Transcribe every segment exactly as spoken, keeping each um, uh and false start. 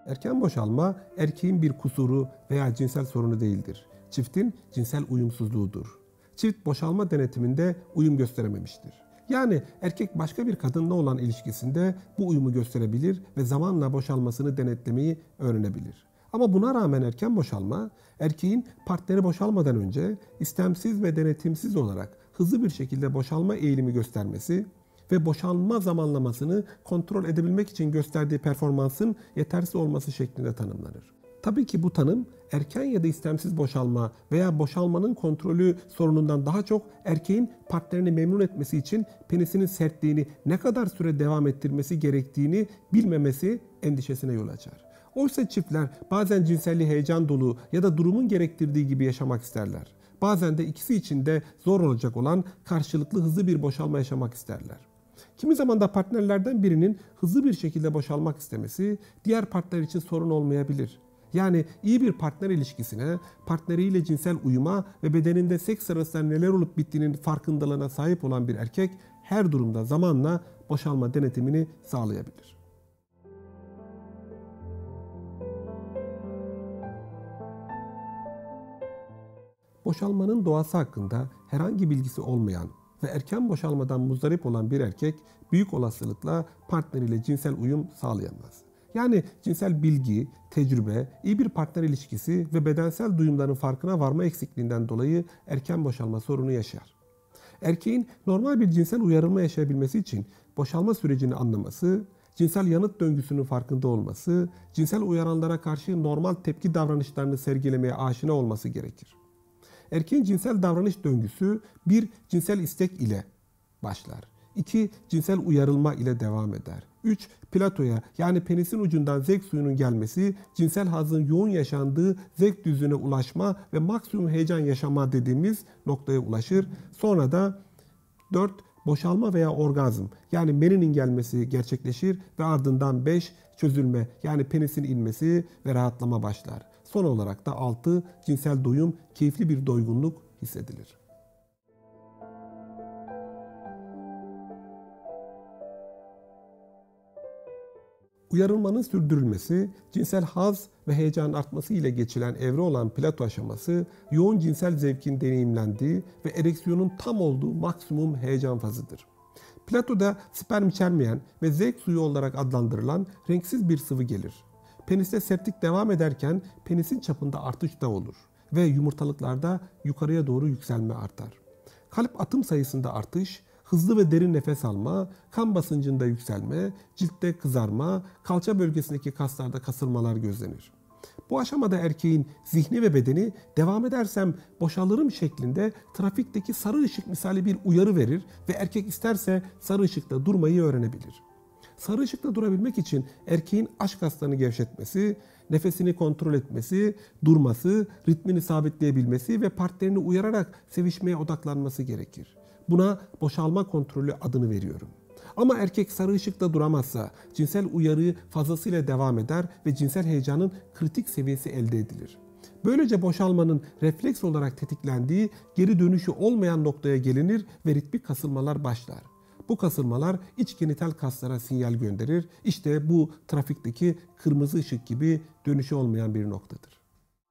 Erken boşalma erkeğin bir kusuru veya cinsel sorunu değildir. Çiftin cinsel uyumsuzluğudur. Çift boşalma denetiminde uyum gösterememiştir. Yani erkek başka bir kadınla olan ilişkisinde bu uyumu gösterebilir ve zamanla boşalmasını denetlemeyi öğrenebilir. Ama buna rağmen erken boşalma, erkeğin partneri boşalmadan önce istemsiz ve denetimsiz olarak hızlı bir şekilde boşalma eğilimi göstermesi ve boşalma zamanlamasını kontrol edebilmek için gösterdiği performansın yetersiz olması şeklinde tanımlanır. Tabii ki bu tanım erken ya da istemsiz boşalma veya boşalmanın kontrolü sorunundan daha çok erkeğin partnerini memnun etmesi için penisinin sertliğini ne kadar süre devam ettirmesi gerektiğini bilmemesi endişesine yol açar. Oysa çiftler bazen cinselliği heyecan dolu ya da durumun gerektirdiği gibi yaşamak isterler. Bazen de ikisi için de zor olacak olan karşılıklı hızlı bir boşalma yaşamak isterler. Kimi zaman da partnerlerden birinin hızlı bir şekilde boşalmak istemesi diğer partner için sorun olmayabilir. Yani iyi bir partner ilişkisine, partneriyle cinsel uyuma ve bedeninde seks sırasında neler olup bittiğinin farkındalığına sahip olan bir erkek her durumda zamanla boşalma denetimini sağlayabilir. Boşalmanın doğası hakkında herhangi bilgisi olmayan ve erken boşalmadan muzdarip olan bir erkek büyük olasılıkla partneriyle cinsel uyum sağlayamaz. Yani cinsel bilgi, tecrübe, iyi bir partner ilişkisi ve bedensel duyumların farkına varma eksikliğinden dolayı erken boşalma sorunu yaşar. Erkeğin normal bir cinsel uyarılma yaşayabilmesi için boşalma sürecini anlaması, cinsel yanıt döngüsünün farkında olması, cinsel uyaranlara karşı normal tepki davranışlarını sergilemeye aşina olması gerekir. Erkeğin cinsel davranış döngüsü bir cinsel istek ile başlar. iki Cinsel uyarılma ile devam eder. üç Platoya yani penisin ucundan zevk suyunun gelmesi, cinsel hazzın yoğun yaşandığı zevk düzeyine ulaşma ve maksimum heyecan yaşama dediğimiz noktaya ulaşır. Sonra da dört Boşalma veya orgazm yani meninin gelmesi gerçekleşir ve ardından beş Çözülme yani penisin inmesi ve rahatlama başlar. Son olarak da altı Cinsel doyum, keyifli bir doygunluk hissedilir. Uyarılmanın sürdürülmesi, cinsel haz ve heyecanın artması ile geçilen evre olan Plato aşaması, yoğun cinsel zevkin deneyimlendiği ve ereksiyonun tam olduğu maksimum heyecan fazıdır. Plato'da sperm içermeyen ve zevk suyu olarak adlandırılan renksiz bir sıvı gelir. Peniste sertlik devam ederken penisin çapında artış da olur ve yumurtalıklarda yukarıya doğru yükselme artar. Kalp atım sayısında artış, hızlı ve derin nefes alma, kan basıncında yükselme, ciltte kızarma, kalça bölgesindeki kaslarda kasılmalar gözlenir. Bu aşamada erkeğin zihni ve bedeni devam edersem boşalırım şeklinde trafikteki sarı ışık misali bir uyarı verir ve erkek isterse sarı ışıkta durmayı öğrenebilir. Sarı ışıkta durabilmek için erkeğin aşk kaslarını gevşetmesi, nefesini kontrol etmesi, durması, ritmini sabitleyebilmesi ve partnerini uyararak sevişmeye odaklanması gerekir. Buna boşalma kontrolü adını veriyorum. Ama erkek sarı ışıkta duramazsa cinsel uyarı fazlasıyla devam eder ve cinsel heyecanın kritik seviyesi elde edilir. Böylece boşalmanın refleks olarak tetiklendiği geri dönüşü olmayan noktaya gelinir ve ritmik kasılmalar başlar. Bu kasılmalar iç genital kaslara sinyal gönderir. İşte bu trafikteki kırmızı ışık gibi dönüşü olmayan bir noktadır.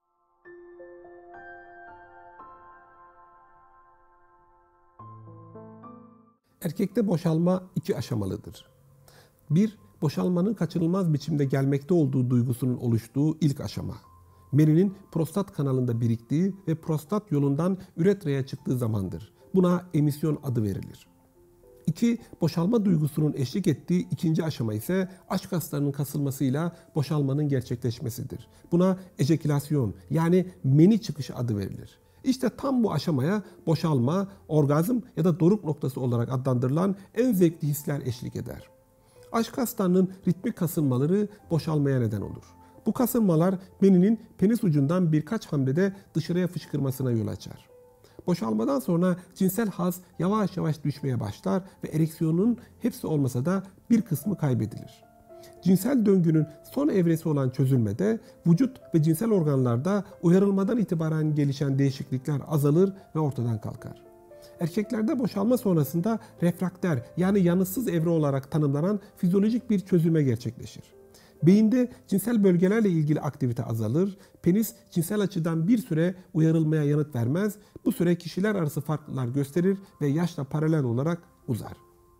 Erkekte boşalma iki aşamalıdır. bir Boşalmanın kaçınılmaz biçimde gelmekte olduğu duygusunun oluştuğu ilk aşama. Meninin prostat kanalında biriktiği ve prostat yolundan üretraya çıktığı zamandır. Buna emisyon adı verilir. iki Boşalma duygusunun eşlik ettiği ikinci aşama ise aşk kaslarının kasılmasıyla boşalmanın gerçekleşmesidir. Buna ejekülasyon yani meni çıkışı adı verilir. İşte tam bu aşamaya boşalma, orgazm ya da doruk noktası olarak adlandırılan en zevkli hisler eşlik eder. Aşk kaslarının ritmik kasılmaları boşalmaya neden olur. Bu kasılmalar meninin penis ucundan birkaç hamlede dışarıya fışkırmasına yol açar. Boşalmadan sonra cinsel haz yavaş yavaş düşmeye başlar ve ereksiyonun hepsi olmasa da bir kısmı kaybedilir. Cinsel döngünün son evresi olan çözülmede vücut ve cinsel organlarda uyarılmadan itibaren gelişen değişiklikler azalır ve ortadan kalkar. Erkeklerde boşalma sonrasında refrakter yani yanıtsız evre olarak tanımlanan fizyolojik bir çözülme gerçekleşir. Beyinde cinsel bölgelerle ilgili aktivite azalır, penis cinsel açıdan bir süre uyarılmaya yanıt vermez, bu süre kişiler arası farklılıklar gösterir ve yaşla paralel olarak uzar.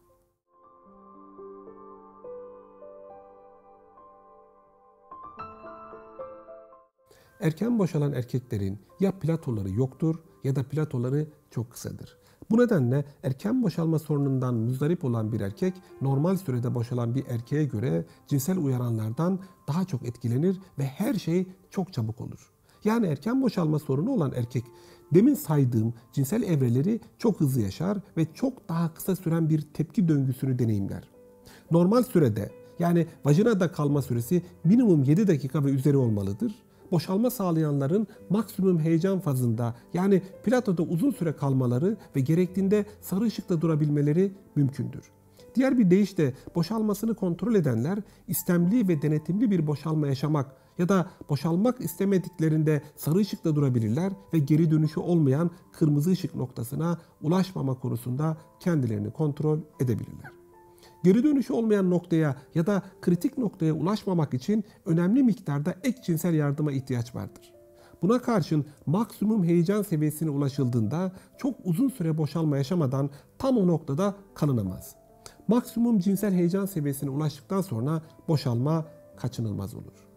Erken boşalan erkeklerin ya platoları yoktur ya da platoları çok kısadır. Bu nedenle erken boşalma sorunundan muzdarip olan bir erkek normal sürede boşalan bir erkeğe göre cinsel uyaranlardan daha çok etkilenir ve her şey çok çabuk olur. Yani erken boşalma sorunu olan erkek demin saydığım cinsel evreleri çok hızlı yaşar ve çok daha kısa süren bir tepki döngüsünü deneyimler. Normal sürede yani vajinada kalma süresi minimum yedi dakika ve üzeri olmalıdır. Boşalma sağlayanların maksimum heyecan fazında yani platoda uzun süre kalmaları ve gerektiğinde sarı ışıkta durabilmeleri mümkündür. Diğer bir deyişle boşalmasını kontrol edenler istemli ve denetimli bir boşalma yaşamak ya da boşalmak istemediklerinde sarı ışıkta durabilirler ve geri dönüşü olmayan kırmızı ışık noktasına ulaşmama konusunda kendilerini kontrol edebilirler. Geri dönüşü olmayan noktaya ya da kritik noktaya ulaşmamak için önemli miktarda ek cinsel yardıma ihtiyaç vardır. Buna karşın maksimum heyecan seviyesine ulaşıldığında çok uzun süre boşalma yaşamadan tam o noktada kalınamaz. Maksimum cinsel heyecan seviyesine ulaştıktan sonra boşalma kaçınılmaz olur.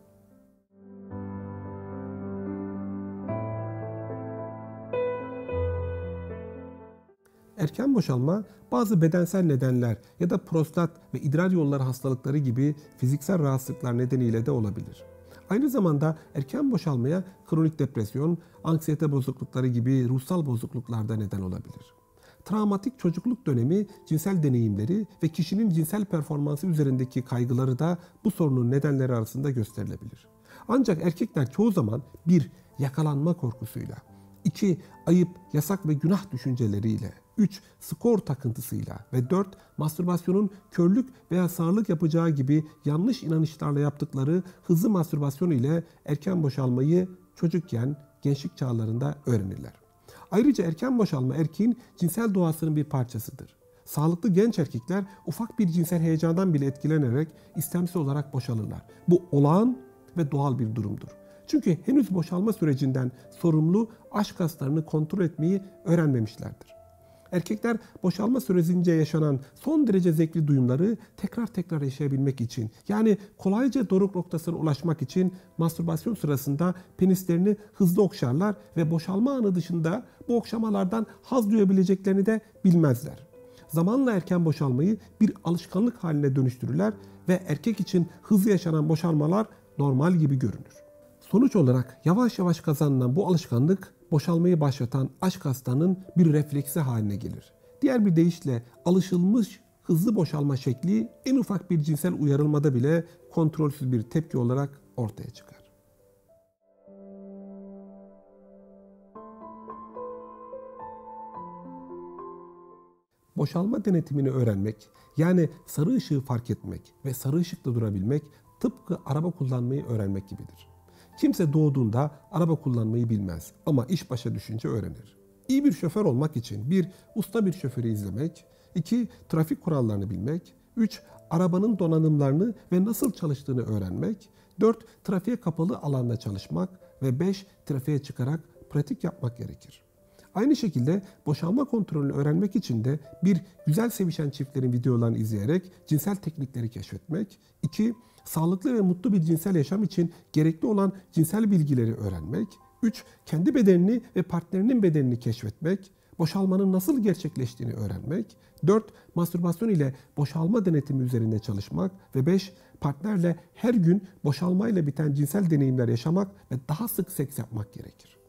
Erken boşalma bazı bedensel nedenler ya da prostat ve idrar yolları hastalıkları gibi fiziksel rahatsızlıklar nedeniyle de olabilir. Aynı zamanda erken boşalmaya kronik depresyon, anksiyete bozuklukları gibi ruhsal bozukluklar da neden olabilir. Travmatik çocukluk dönemi cinsel deneyimleri ve kişinin cinsel performansı üzerindeki kaygıları da bu sorunun nedenleri arasında gösterilebilir. Ancak erkekler çoğu zaman bir Yakalanma korkusuyla, iki Ayıp, yasak ve günah düşünceleriyle, üç Skor takıntısıyla ve dört Mastürbasyonun körlük veya sağırlık yapacağı gibi yanlış inanışlarla yaptıkları hızlı mastürbasyon ile erken boşalmayı çocukken, gençlik çağlarında öğrenirler. Ayrıca erken boşalma erkeğin cinsel doğasının bir parçasıdır. Sağlıklı genç erkekler ufak bir cinsel heyecandan bile etkilenerek istemsiz olarak boşalırlar. Bu olağan ve doğal bir durumdur. Çünkü henüz boşalma sürecinden sorumlu aşk haslarını kontrol etmeyi öğrenmemişlerdir. Erkekler boşalma sürecince yaşanan son derece zevkli duyumları tekrar tekrar yaşayabilmek için, yani kolayca doruk noktasına ulaşmak için mastürbasyon sırasında penislerini hızlı okşarlar ve boşalma anı dışında bu okşamalardan haz duyabileceklerini de bilmezler. Zamanla erken boşalmayı bir alışkanlık haline dönüştürürler ve erkek için hızlı yaşanan boşalmalar normal gibi görünür. Sonuç olarak yavaş yavaş kazanılan bu alışkanlık boşalmayı başlatan aşk hastalığının bir refleksi haline gelir. Diğer bir deyişle alışılmış hızlı boşalma şekli en ufak bir cinsel uyarılmada bile kontrolsüz bir tepki olarak ortaya çıkar. Boşalma denetimini öğrenmek, yani sarı ışığı fark etmek ve sarı ışıkta durabilmek tıpkı araba kullanmayı öğrenmek gibidir. Kimse doğduğunda araba kullanmayı bilmez ama iş başa düşünce öğrenir. İyi bir şoför olmak için bir Usta bir şoförü izlemek, iki Trafik kurallarını bilmek, üç Arabanın donanımlarını ve nasıl çalıştığını öğrenmek, dört Trafiğe kapalı alanda çalışmak ve beş Trafiğe çıkarak pratik yapmak gerekir. Aynı şekilde boşalma kontrolünü öğrenmek için de bir Güzel sevişen çiftlerin videolarını izleyerek cinsel teknikleri keşfetmek, iki Sağlıklı ve mutlu bir cinsel yaşam için gerekli olan cinsel bilgileri öğrenmek, üç Kendi bedenini ve partnerinin bedenini keşfetmek, boşalmanın nasıl gerçekleştiğini öğrenmek, dört Mastürbasyon ile boşalma denetimi üzerinde çalışmak ve beş Partnerle her gün boşalmayla biten cinsel deneyimler yaşamak ve daha sık seks yapmak gerekir.